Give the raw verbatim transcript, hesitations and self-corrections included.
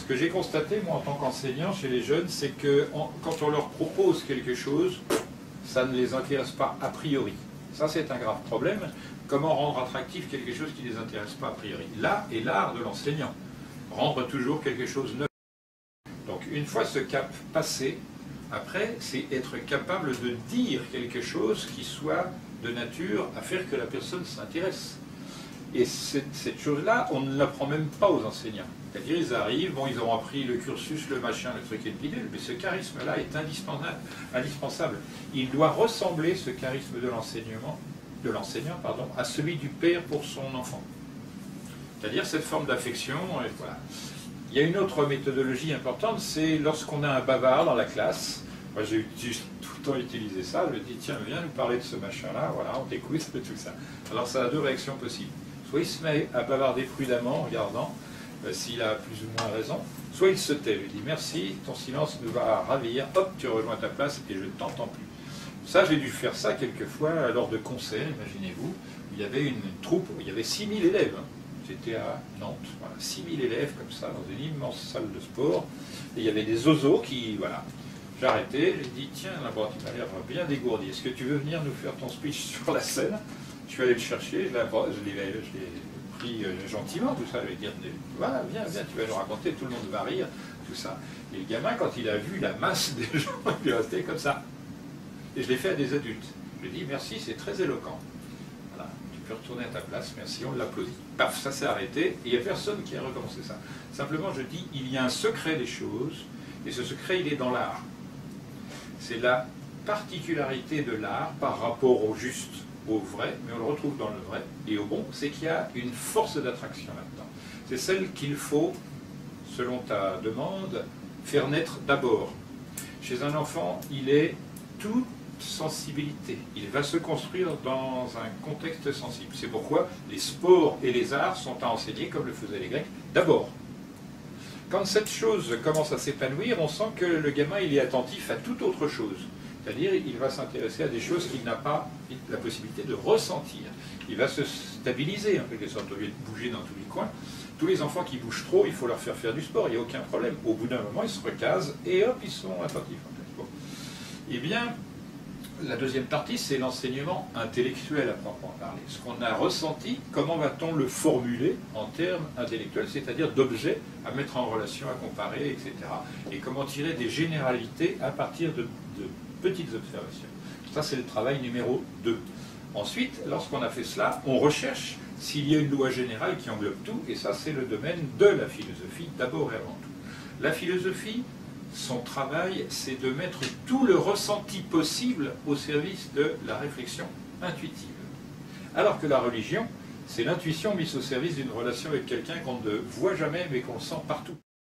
Ce que j'ai constaté, moi, en tant qu'enseignant chez les jeunes, c'est que on, quand on leur propose quelque chose, ça ne les intéresse pas a priori. Ça, c'est un grave problème. Comment rendre attractif quelque chose qui ne les intéresse pas a priori? Là est l'art de l'enseignant. Rendre toujours quelque chose neuf. Donc, une fois ce cap passé, après, c'est être capable de dire quelque chose qui soit de nature à faire que la personne s'intéresse. Et cette, cette chose-là, on ne l'apprend même pas aux enseignants. C'est-à-dire, ils arrivent, bon, ils ont appris le cursus, le machin, le truc et le bidule, mais ce charisme-là est indispensable, indispensable. Il doit ressembler, ce charisme de l'enseignement, de l'enseignant, pardon, à celui du père pour son enfant. C'est-à-dire cette forme d'affection, et voilà. Il y a une autre méthodologie importante, c'est lorsqu'on a un bavard dans la classe. Moi, j'ai tout le temps utilisé ça. Je dis, tiens, viens nous parler de ce machin-là, voilà, on t'écoute, tout ça. Alors, ça a deux réactions possibles. Soit il se met à bavarder prudemment en regardant euh, s'il a plus ou moins raison, soit il se tait. Je lui dis, merci, ton silence nous va ravir, hop, tu rejoins ta place et je ne t'entends plus. Ça, j'ai dû faire ça quelquefois lors de concerts, imaginez-vous. Il y avait une troupe, il y avait six mille élèves. Hein. J'étais à Nantes, voilà, six mille élèves comme ça, dans une immense salle de sport. Et il y avait des zozos qui, voilà. J'ai arrêté, j'ai dit, tiens, là, bon, tu m'as l'air bien dégourdi. Est-ce que tu veux venir nous faire ton speech sur la scène? Je suis allé le chercher, je l'ai pris gentiment, tout ça. Je lui ai dit, voilà, viens, viens, tu vas nous raconter, tout le monde va rire, tout ça. Et le gamin, quand il a vu la masse des gens, il est resté comme ça. Et je l'ai fait à des adultes. Je lui ai dit, merci, c'est très éloquent. Voilà, tu peux retourner à ta place, merci, on l'applaudit. Paf, ça s'est arrêté, et il n'y a personne qui a recommencé ça. Simplement, je dis, il y a un secret des choses, et ce secret, il est dans l'art. C'est la particularité de l'art par rapport au juste, au vrai, mais on le retrouve dans le vrai, et au bon, c'est qu'il y a une force d'attraction là-dedans. C'est celle qu'il faut, selon ta demande, faire naître d'abord. Chez un enfant, il est toute sensibilité. Il va se construire dans un contexte sensible. C'est pourquoi les sports et les arts sont à enseigner, comme le faisaient les Grecs, d'abord. Quand cette chose commence à s'épanouir, on sent que le gamin il est attentif à toute autre chose. C'est-à-dire il va s'intéresser à des choses qu'il n'a pas la possibilité de ressentir. Il va se stabiliser, en quelque sorte, au lieu de bouger dans tous les coins. Tous les enfants qui bougent trop, il faut leur faire faire du sport, il n'y a aucun problème. Au bout d'un moment, ils se recasent et hop, ils sont attentifs. Bon. Eh bien, la deuxième partie, c'est l'enseignement intellectuel à proprement parler. Ce qu'on a ressenti, comment va-t-on le formuler en termes intellectuels, c'est-à-dire d'objets à mettre en relation, à comparer, et cetera. Et comment tirer des généralités à partir de, de petites observations. Ça, c'est le travail numéro deux. Ensuite, lorsqu'on a fait cela, on recherche s'il y a une loi générale qui englobe tout, et ça, c'est le domaine de la philosophie, d'abord et avant tout. La philosophie, son travail, c'est de mettre tout le ressenti possible au service de la réflexion intuitive. Alors que la religion, c'est l'intuition mise au service d'une relation avec quelqu'un qu'on ne voit jamais, mais qu'on sent partout.